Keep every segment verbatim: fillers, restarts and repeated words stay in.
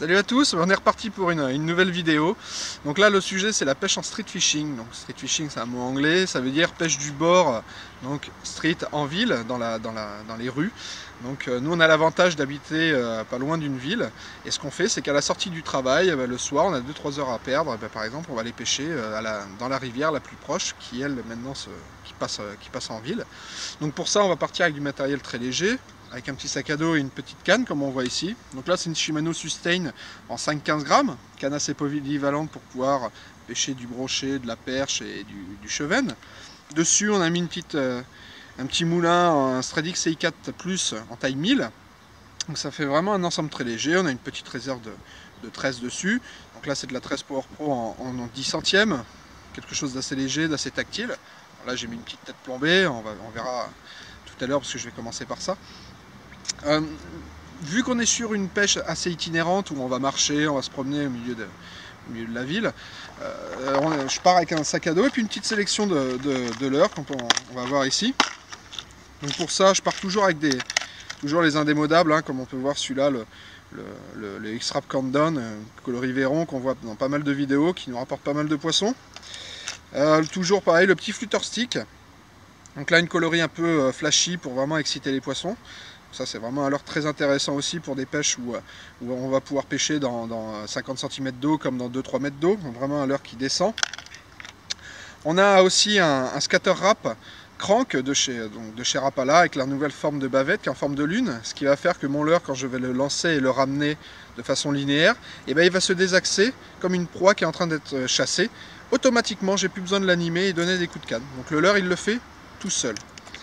Salut à tous, on est reparti pour une, une nouvelle vidéo. Donc là le sujet c'est la pêche en street fishing. Donc street fishing c'est un mot anglais, ça veut dire pêche du bord, donc street en ville, dans, la, dans, la, dans les rues. Donc euh, nous on a l'avantage d'habiter euh, pas loin d'une ville. Et ce qu'on fait c'est qu'à la sortie du travail, euh, le soir on a deux trois heures à perdre. Ben, par exemple on va aller pêcher euh, à la, dans la rivière la plus proche qui elle maintenant se, qui, passe, euh, qui passe en ville. Donc pour ça on va partir avec du matériel très léger, avec un petit sac à dos et une petite canne comme on voit ici. Donc là c'est une Shimano Sustain en cinq à quinze grammes, canne assez polyvalente pour pouvoir pêcher du brochet, de la perche et du, du chevenne. Dessus on a mis une petite, euh, un petit moulin, un Stradix C I quatre plus en taille mille. Donc ça fait vraiment un ensemble très léger. On a une petite réserve de, de tresse dessus. Donc là c'est de la tresse Power Pro en, en, en dix centièmes, quelque chose d'assez léger, d'assez tactile. Alors là j'ai mis une petite tête plombée, on, va, on verra tout à l'heure parce que je vais commencer par ça. Euh, vu qu'on est sur une pêche assez itinérante où on va marcher, on va se promener au milieu de, au milieu de la ville, euh, on, je pars avec un sac à dos et puis une petite sélection de, de, de leurres qu'on on va voir ici. Donc pour ça je pars toujours avec des toujours les indémodables, hein, comme on peut voir celui-là, le, le, le, le X-Rap Countdown, euh, coloris Véron, qu'on voit dans pas mal de vidéos, qui nous rapporte pas mal de poissons. Euh, toujours pareil, le petit flûteur stick. Donc là une coloris un peu euh, flashy pour vraiment exciter les poissons. Ça c'est vraiment un leurre très intéressant aussi pour des pêches où, où on va pouvoir pêcher dans, dans cinquante centimètres d'eau comme dans deux à trois mètres d'eau. Donc vraiment un leurre qui descend. On a aussi un, un scatter wrap crank de chez, donc de chez Rapala avec la nouvelle forme de bavette qui est en forme de lune. Ce qui va faire que mon leurre, quand je vais le lancer et le ramener de façon linéaire, et ben il va se désaxer comme une proie qui est en train d'être chassée. Automatiquement, j'ai plus besoin de l'animer et donner des coups de canne. Donc le leurre il le fait tout seul.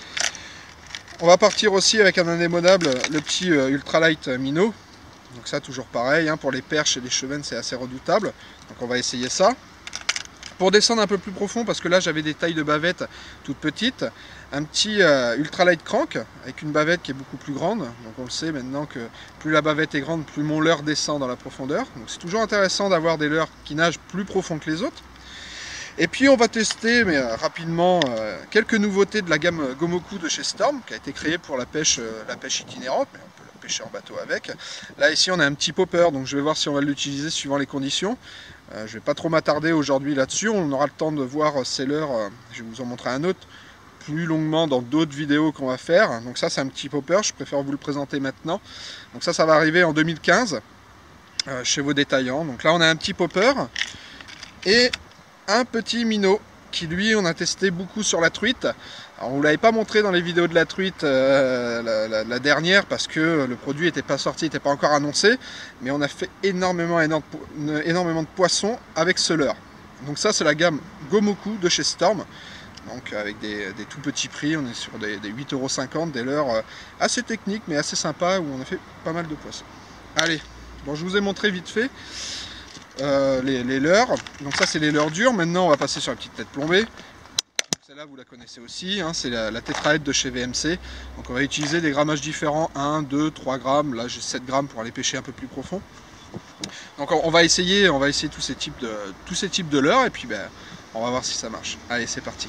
On va partir aussi avec un indémodable, le petit euh, ultralight minnow. Donc ça toujours pareil, hein, pour les perches et les chevennes c'est assez redoutable. Donc on va essayer ça. Pour descendre un peu plus profond, parce que là j'avais des tailles de bavettes toutes petites, un petit euh, ultralight crank avec une bavette qui est beaucoup plus grande. Donc on le sait maintenant que plus la bavette est grande, plus mon leurre descend dans la profondeur. Donc c'est toujours intéressant d'avoir des leurres qui nagent plus profond que les autres. Et puis on va tester mais euh, rapidement euh, quelques nouveautés de la gamme Gomoku de chez Storm, qui a été créée pour la pêche, euh, la pêche itinérante, mais on peut la pêcher en bateau avec. Là ici on a un petit popper, donc je vais voir si on va l'utiliser suivant les conditions. Euh, je ne vais pas trop m'attarder aujourd'hui là-dessus, on aura le temps de voir ces leurres, euh, je vais vous en montrer un autre plus longuement dans d'autres vidéos qu'on va faire. Donc ça c'est un petit popper, je préfère vous le présenter maintenant. Donc ça ça va arriver en deux mille quinze euh, chez vos détaillants. Donc là on a un petit popper et un petit minnow qui lui on a testé beaucoup sur la truite. Alors on ne l'avait pas montré dans les vidéos de la truite euh, la, la, la dernière parce que le produit n'était pas sorti, n'était pas encore annoncé, mais on a fait énormément, énormément, énormément de poissons avec ce leurre. Donc ça c'est la gamme Gomoku de chez Storm, donc avec des, des tout petits prix, on est sur des, des huit euros cinquante, des leurres assez techniques mais assez sympas où on a fait pas mal de poissons. Allez, bon, je vous ai montré vite fait Euh, les, les leurres. Donc ça c'est les leurres durs. Maintenant on va passer sur la petite tête plombée. Celle-là vous la connaissez aussi, hein, c'est la, la tétraède de chez V M C. Donc on va utiliser des grammages différents, un, deux, trois grammes. Là j'ai sept grammes pour aller pêcher un peu plus profond. Donc on, on va essayer, on va essayer tous ces types de, tous ces types de leurres et puis ben, on va voir si ça marche. Allez c'est parti.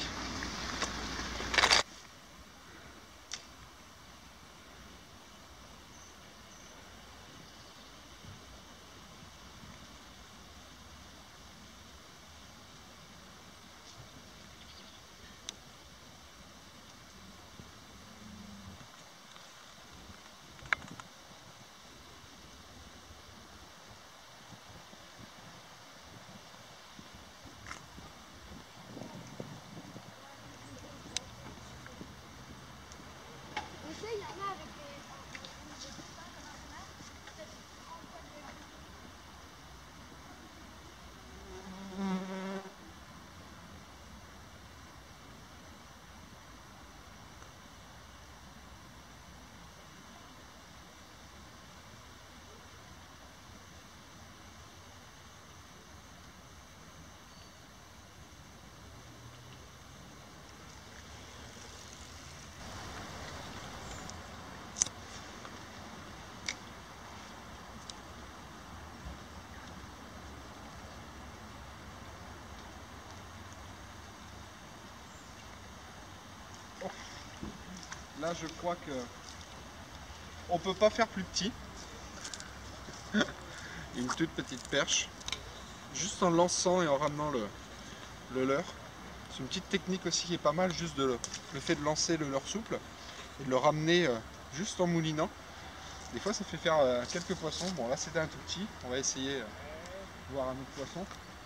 Là je crois que on peut pas faire plus petit. et une toute petite perche, juste en lançant et en ramenant le, le leurre. C'est une petite technique aussi qui est pas mal, juste de le, le fait de lancer le leurre souple et de le ramener euh, juste en moulinant. Des fois ça fait faire euh, quelques poissons. Bon là c'était un tout petit, on va essayer euh, de voir un autre poisson.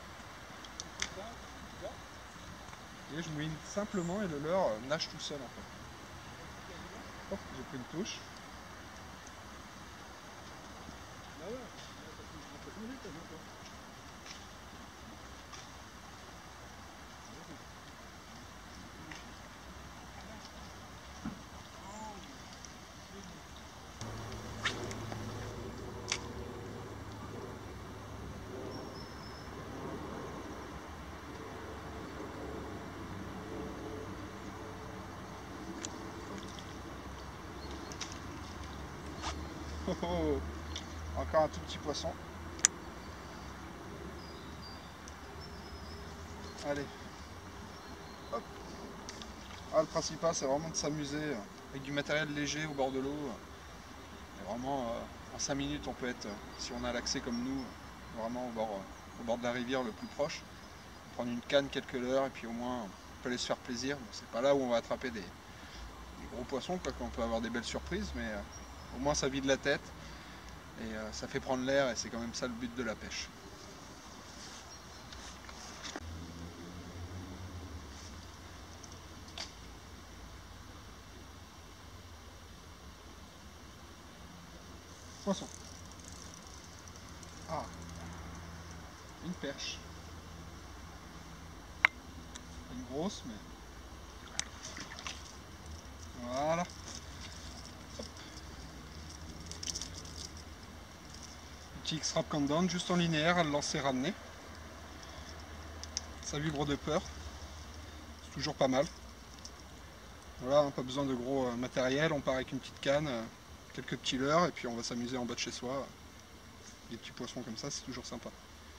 Et je mouline simplement et le leurre euh, nage tout seul en fait. Hop, j'ai pris une touche. Oh, oh. Encore un tout petit poisson. Allez. Hop. Ah, le principal c'est vraiment de s'amuser avec du matériel léger au bord de l'eau. Et vraiment euh, en cinq minutes on peut être, si on a l'accès comme nous, vraiment au bord, au bord de la rivière le plus proche. Prendre une canne, quelques leurres et puis au moins on peut aller se faire plaisir. Bon, c'est pas là où on va attraper des, des gros poissons, quoi, qu'on peut avoir des belles surprises, mais euh, au moins ça vide la tête et euh, ça fait prendre l'air et c'est quand même ça le but de la pêche. Poisson. Ah, une perche. Une grosse, mais voilà. Hop. Petit X-Rap Countdown, juste en linéaire, à le lancer, ramener. Ça vibre de peur. C'est toujours pas mal. Voilà, pas besoin de gros euh, matériel, on part avec une petite canne, euh, quelques petits leurres et puis on va s'amuser en bas de chez soi. Des petits poissons comme ça, c'est toujours sympa.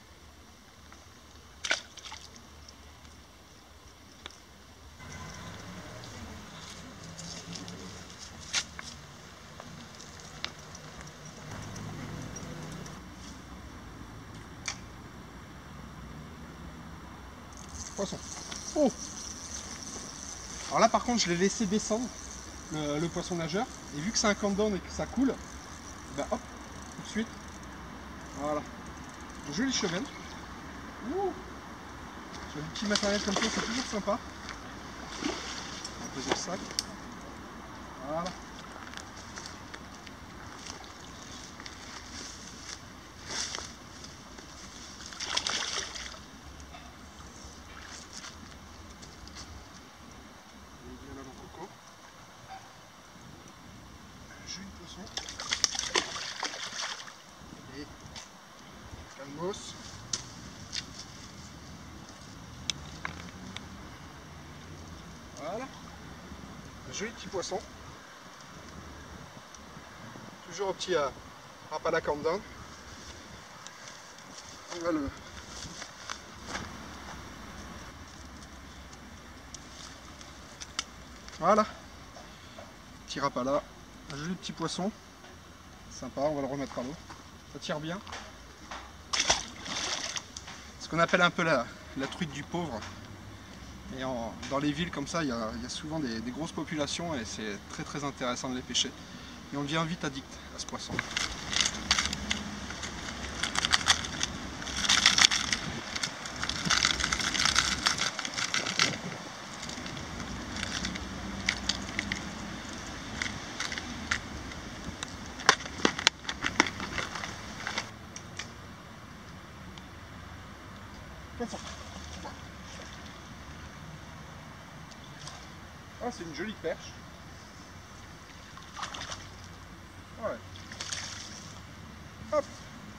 Poisson. Oh! Alors là par contre je l'ai laissé descendre, le, le poisson nageur, et vu que c'est un countdown et que ça coule, ben hop, tout de suite, voilà. Joli chevel. Ouh! Sur du petit matériel comme ça, c'est toujours sympa. On va poser le sac. Voilà. Joli poisson. Et calmos. Voilà. Un joli petit poisson. Toujours au petit euh, Rapala Countdown. On va le. Voilà. Petit Rapala. Un joli petit poisson. Sympa, on va le remettre à l'eau. Ça tire bien. Ce qu'on appelle un peu la, la truite du pauvre. Et en, dans les villes comme ça, il y a, il y a souvent des, des grosses populations et c'est très très intéressant de les pêcher. Et on devient vite addict à ce poisson. Ah, c'est une jolie perche. Ouais. Hop.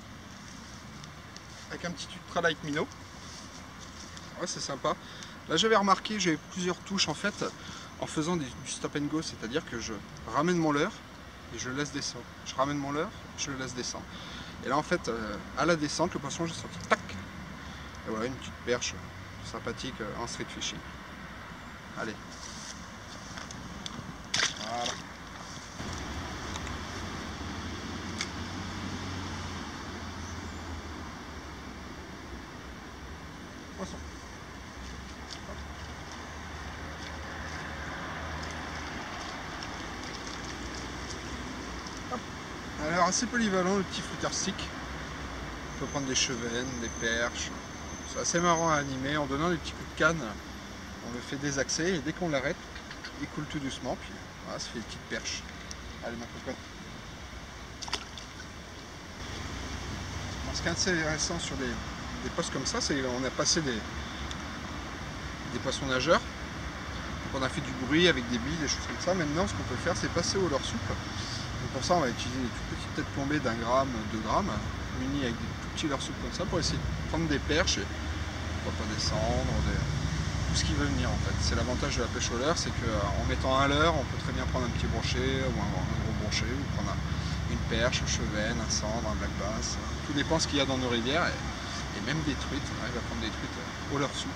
Avec un petit ultralight minnow. Ouais, c'est sympa. Là, j'avais remarqué, j'ai plusieurs touches en fait, en faisant des, du stop and go, c'est-à-dire que je ramène mon leurre et je le laisse descendre. Je ramène mon leurre, je le laisse descendre. Et là, en fait, euh, à la descente, le poisson, j'ai senti tac. Et voilà, une petite perche sympathique euh, en street fishing. Allez. Voilà. assez polyvalent le petit fruiter stick. On peut prendre des chevennes, des perches. C'est assez marrant à animer. En donnant des petits coups de canne, on le fait désaxer et dès qu'on l'arrête, il coule tout doucement. Puis voilà, ça fait des petites perches. Allez ma cocotte. Ce qui est assez intéressant sur des, des postes comme ça, c'est qu'on a passé des, des poissons nageurs. Donc on a fait du bruit avec des billes, des choses comme ça. Maintenant, ce qu'on peut faire, c'est passer au leurre souple. Donc pour ça, on va utiliser des toutes petites têtes plombées d'un gramme, deux grammes, munies avec des tout petits leurres souples comme ça, pour essayer de prendre des perches et pourquoi pas descendre, des... tout ce qui veut venir en fait. C'est l'avantage de la pêche au leurre, c'est qu'en mettant un leurre, on peut très bien prendre un petit brochet ou un, un gros brochet, ou prendre un, une perche, un chevenne, un cendre, un black bass. Tout dépend de ce qu'il y a dans nos rivières, et, et même des truites, on arrive à prendre des truites au leurre souple.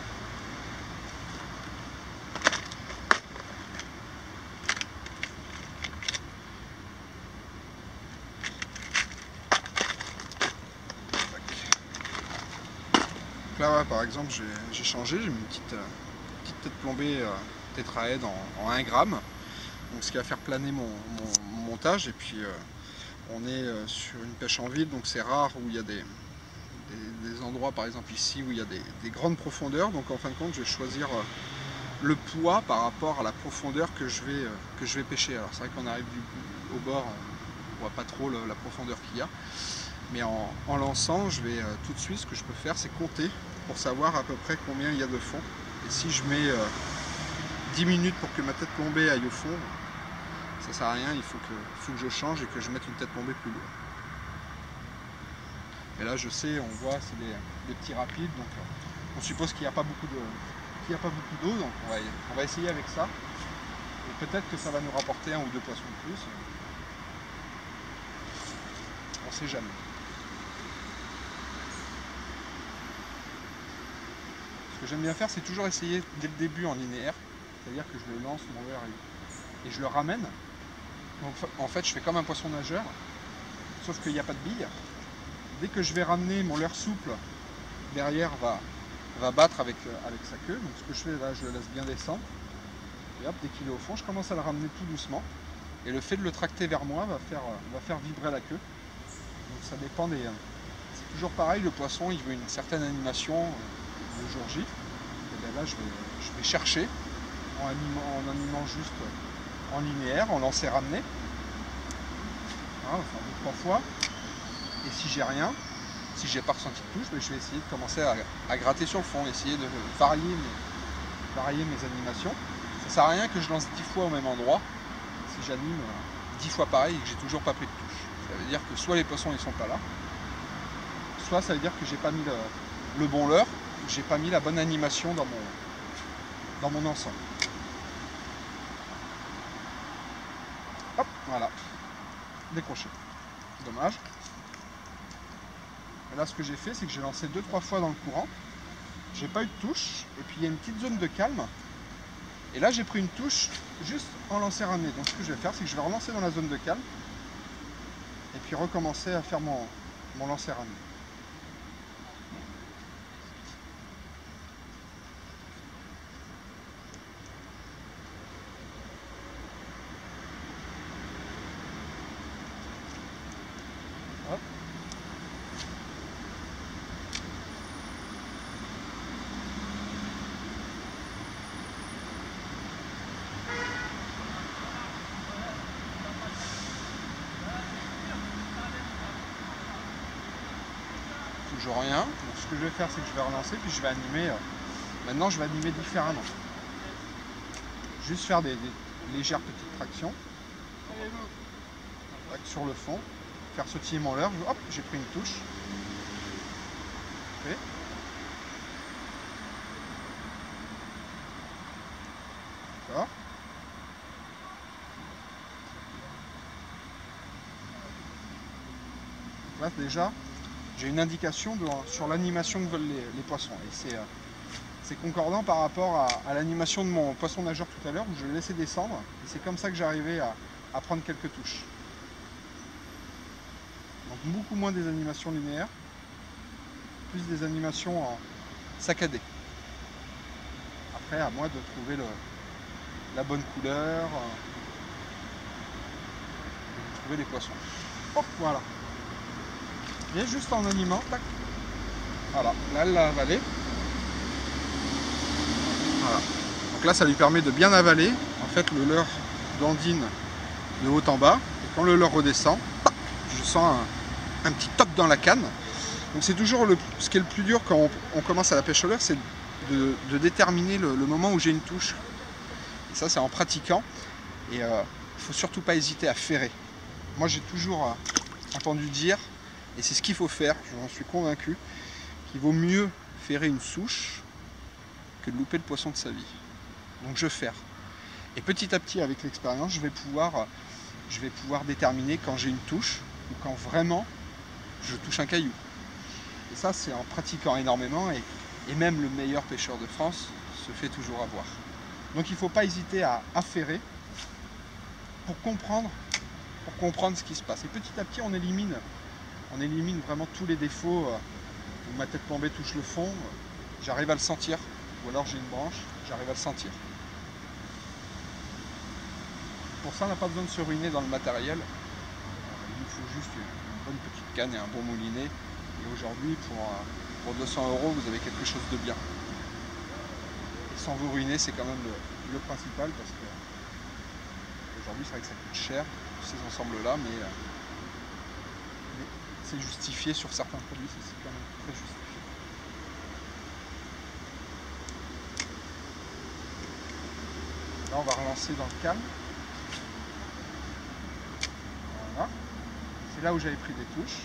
Là, ouais, par exemple, j'ai changé, j'ai mis une petite, euh, petite tête plombée euh, tétraède en, en un gramme, donc ce qui va faire planer mon, mon, mon montage. Et puis euh, on est euh, sur une pêche en ville, donc c'est rare où il y a des, des, des endroits, par exemple ici, où il y a des, des grandes profondeurs. Donc en fin de compte, je vais choisir euh, le poids par rapport à la profondeur que je vais, euh, que je vais pêcher. Alors c'est vrai qu'on arrive du, au bord, on voit pas trop le, la profondeur qu'il y a. Mais en, en lançant, je vais euh, tout de suite, ce que je peux faire, c'est compter pour savoir à peu près combien il y a de fond. Et si je mets euh, dix minutes pour que ma tête plombée aille au fond, ça sert à rien, il faut que, faut que je change et que je mette une tête plombée plus lourde. Et là, je sais, on voit, c'est des, des petits rapides, donc euh, on suppose qu'il n'y a pas beaucoup de, qu'il n'y a pas beaucoup d'eau, donc on va, on va essayer avec ça. Et peut-être que ça va nous rapporter un ou deux poissons de plus. On ne sait jamais. Ce que j'aime bien faire, c'est toujours essayer dès le début en linéaire, c'est-à-dire que je le lance, mon leurre, et, et je le ramène. Donc, en fait, je fais comme un poisson nageur, sauf qu'il n'y a pas de bille. Dès que je vais ramener mon leurre souple, derrière va, va battre avec, avec sa queue. Donc ce que je fais là, je le laisse bien descendre. Et hop, dès qu'il est au fond, je commence à le ramener tout doucement. Et le fait de le tracter vers moi va faire, va faire vibrer la queue. Donc ça dépend des... C'est toujours pareil, le poisson, il veut une certaine animation le jour J. Et bien là, je vais, je vais chercher en animant, en animant juste en linéaire, en lancer ramener. Voilà, enfin deux, trois fois. Et si j'ai rien, si j'ai pas ressenti de touche, ben je vais essayer de commencer à, à gratter sur le fond, essayer de varier mes, varier mes animations. Ça sert à rien que je lance dix fois au même endroit si j'anime dix fois pareil et que j'ai toujours pas pris de touche. Ça veut dire que soit les poissons ils sont pas là, soit ça veut dire que j'ai pas mis le, le bon leurre, j'ai pas mis la bonne animation dans mon, dans mon ensemble. Hop, voilà, décroché. Dommage. Et là, ce que j'ai fait, c'est que j'ai lancé deux trois fois dans le courant. J'ai pas eu de touche. Et puis, il y a une petite zone de calme. Et là, j'ai pris une touche juste en lancer ramener. Donc, ce que je vais faire, c'est que je vais relancer dans la zone de calme. Et puis, recommencer à faire mon, mon lancer ramener. Hop. Toujours rien. Donc, ce que je vais faire, c'est que je vais relancer, puis je vais animer. Euh, maintenant, je vais animer différemment. Juste faire des, des légères petites tractions sur le fond, faire sautiller mon leurre. Hop, j'ai pris une touche. Okay. D'accord. Là, déjà, j'ai une indication de, sur l'animation que veulent les, les poissons. Et c'est euh, c'est concordant par rapport à, à l'animation de mon poisson nageur tout à l'heure, où je le laissais descendre. Et c'est comme ça que j'arrivais à, à prendre quelques touches. Donc beaucoup moins des animations linéaires, plus des animations en saccadées. Après, à moi de trouver le, la bonne couleur, euh, de trouver les poissons. hop, voilà. Et juste en animant, tac. Voilà, là elle l'a avalé. Voilà. Donc là ça lui permet de bien avaler. En fait le leurre dandine de haut en bas. Et quand le leurre redescend, je sens un, un petit toc dans la canne. Donc c'est toujours le, ce qui est le plus dur quand on, on commence à la pêche au leurre, c'est de, de déterminer le, le moment où j'ai une touche. Et ça c'est en pratiquant. Et il euh, ne faut surtout pas hésiter à ferrer. Moi j'ai toujours euh, entendu dire, et c'est ce qu'il faut faire, j'en suis convaincu, qu'il vaut mieux ferrer une souche que de louper le poisson de sa vie. Donc je ferre. Et petit à petit avec l'expérience, je vais pouvoir, je vais pouvoir déterminer quand j'ai une touche ou quand vraiment je touche un caillou. Et ça c'est en pratiquant énormément et, et même le meilleur pêcheur de France se fait toujours avoir. Donc il ne faut pas hésiter à, à ferrer pour comprendre, pour comprendre ce qui se passe. Et petit à petit on élimine, on élimine vraiment tous les défauts où ma tête plombée touche le fond, j'arrive à le sentir. Ou alors j'ai une branche, j'arrive à le sentir. Pour ça on n'a pas besoin de se ruiner dans le matériel. Il nous faut juste une bonne petite canne et un bon moulinet. Et aujourd'hui pour, pour deux cents euros vous avez quelque chose de bien. Et sans vous ruiner c'est quand même le, le principal parce que aujourd'hui c'est vrai que ça coûte cher ces ensembles là mais, mais c'est justifié sur certains produits, c'est quand même très justifié. Là on va relancer dans le calme. Voilà. C'est là où j'avais pris des touches.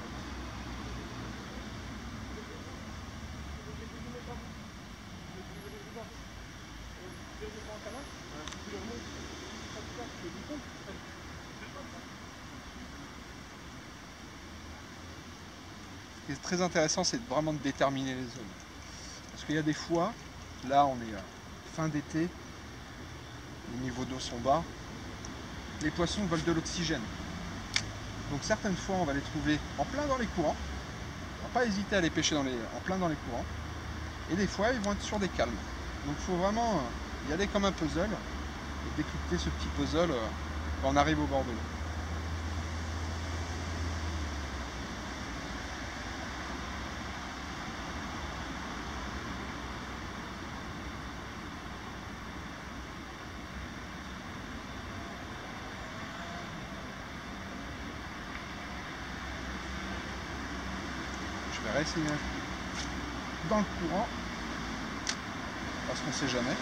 Ce qui est très intéressant, c'est vraiment de déterminer les zones. Parce qu'il y a des fois, là on est fin d'été, les niveaux d'eau sont bas, les poissons veulent de l'oxygène. Donc certaines fois on va les trouver en plein dans les courants, on ne va pas hésiter à les pêcher dans les, en plein dans les courants, et des fois ils vont être sur des calmes. Donc il faut vraiment y aller comme un puzzle, et décrypter ce petit puzzle quand on arrive au bord de l'eau. Je vais réessayer dans le courant parce qu'on ne sait jamais.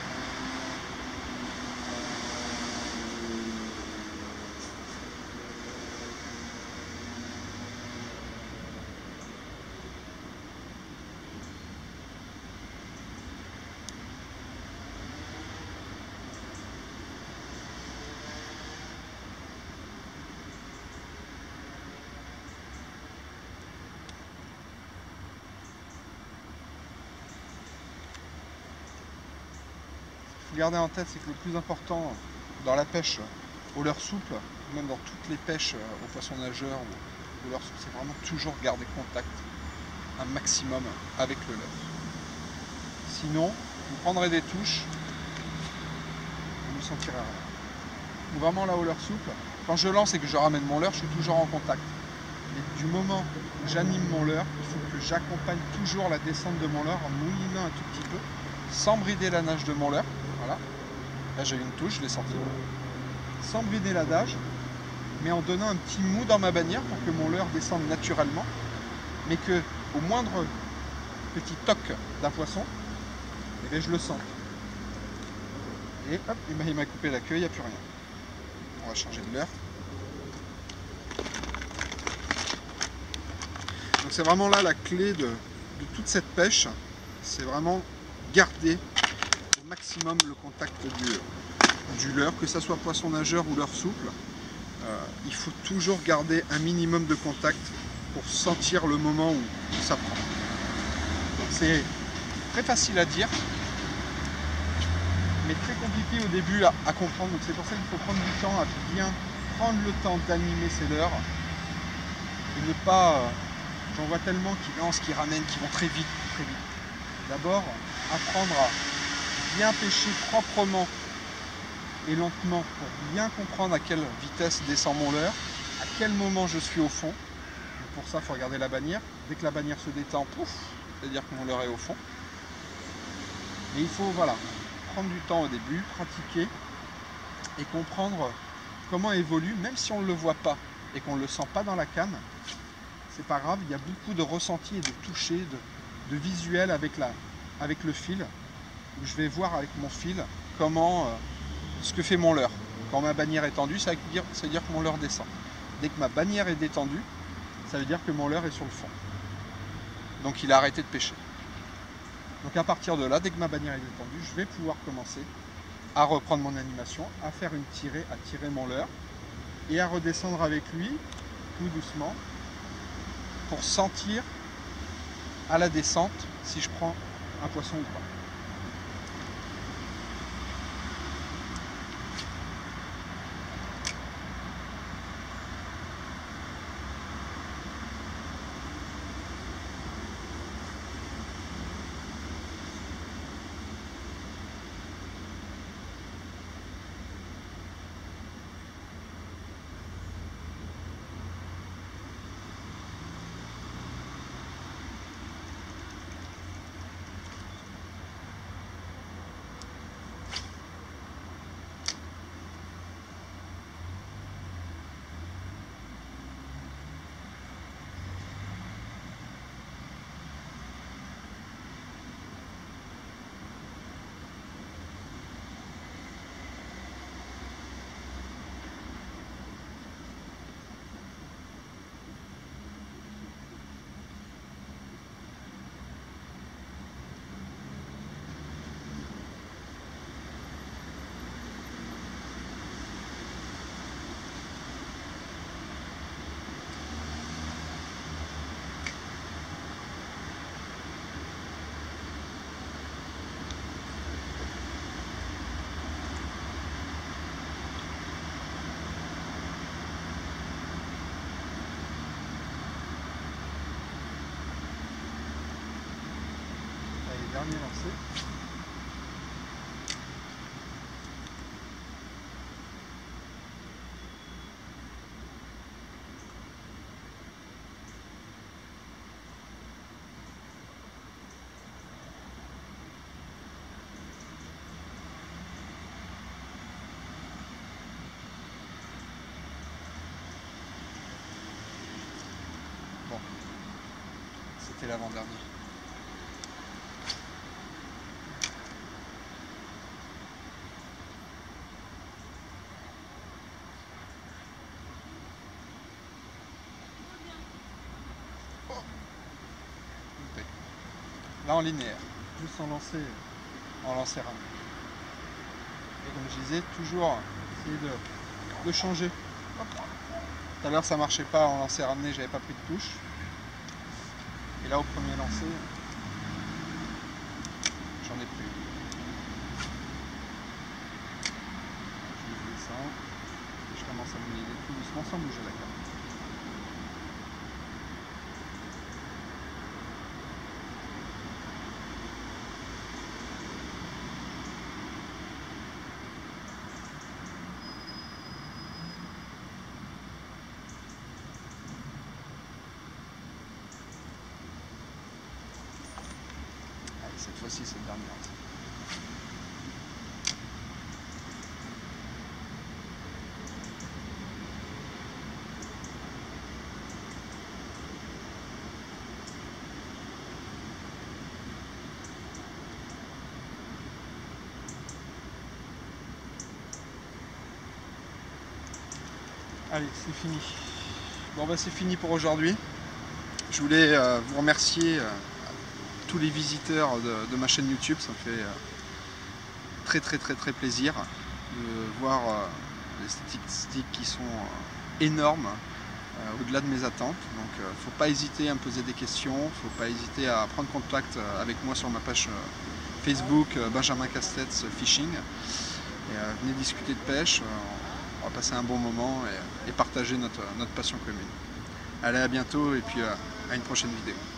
Garder en tête, c'est que le plus important dans la pêche au leurre souple, même dans toutes les pêches aux poissons nageurs ou au leurre souple, c'est vraiment toujours garder contact un maximum avec le leurre. Sinon, vous prendrez des touches, vous ne sentirez rien. Donc vraiment là au leurre souple, quand je lance et que je ramène mon leurre, je suis toujours en contact. Et du moment où j'anime mon leurre, il faut que j'accompagne toujours la descente de mon leurre en moulinant un tout petit peu, sans brider la nage de mon leurre. Voilà, là j'ai eu une touche, je l'ai senti. Sans brider la nage, mais en donnant un petit mou dans ma bannière pour que mon leurre descende naturellement, mais que au moindre petit toc d'un poisson, eh bien, je le sens. Et hop, il m'a coupé la queue, il n'y a plus rien. On va changer de leurre. Donc c'est vraiment là la clé de, de toute cette pêche, c'est vraiment garder au maximum le contact du, du leurre, que ce soit poisson nageur ou leurre souple. Euh, il faut toujours garder un minimum de contact pour sentir le moment où ça prend. C'est très facile à dire, mais très compliqué au début à, à comprendre. Donc c'est pour ça qu'il faut prendre du temps à bien prendre le temps d'animer ces leurres et ne pas... Euh, j'en vois tellement qui lancent, qui ramènent, qui vont très vite, très vite. D'abord, apprendre à bien pêcher proprement et lentement pour bien comprendre à quelle vitesse descend mon leurre, à quel moment je suis au fond. Donc pour ça, il faut regarder la bannière. Dès que la bannière se détend, pouf, c'est-à-dire que mon leurre est au fond. Et il faut voilà, prendre du temps au début, pratiquer et comprendre comment évolue, même si on ne le voit pas et qu'on ne le sent pas dans la canne, c'est pas grave, il y a beaucoup de ressenti et de toucher, de, de visuel avec, la, avec le fil, où je vais voir avec mon fil comment, euh, ce que fait mon leurre. Quand ma bannière est tendue, ça veut dire, ça veut dire que mon leurre descend. Dès que ma bannière est détendue, ça veut dire que mon leurre est sur le fond. Donc il a arrêté de pêcher. Donc à partir de là, dès que ma bannière est détendue, je vais pouvoir commencer à reprendre mon animation, à faire une tirée, à tirer mon leurre et à redescendre avec lui tout doucement pour sentir à la descente si je prends un poisson ou pas. Dernier lancé. Bon, c'était l'avant-dernier. Là en linéaire, juste en lancer, en lancer ramené. Et comme je disais, toujours essayer de, de changer. Hop. Tout à l'heure ça marchait pas en lancer ramené, j'avais pas pris de touche. Et là au premier lancer, j'en ai pris. Je descends et je commence à me lier tout doucement sans bouger la canne. Cette fois-ci, c'est le dernier. Allez, c'est fini. Bon bah c'est fini pour aujourd'hui. Je voulais euh, vous remercier euh, tous les visiteurs de, de ma chaîne YouTube, ça me fait euh, très très très très plaisir de voir euh, les statistiques qui sont euh, énormes, euh, au-delà de mes attentes. Donc il euh, ne faut pas hésiter à me poser des questions, il ne faut pas hésiter à prendre contact avec moi sur ma page euh, Facebook euh, Benjamin Castex Fishing. Et, euh, venez discuter de pêche, euh, on va passer un bon moment et, et partager notre, notre passion commune. Allez, à bientôt et puis euh, à une prochaine vidéo.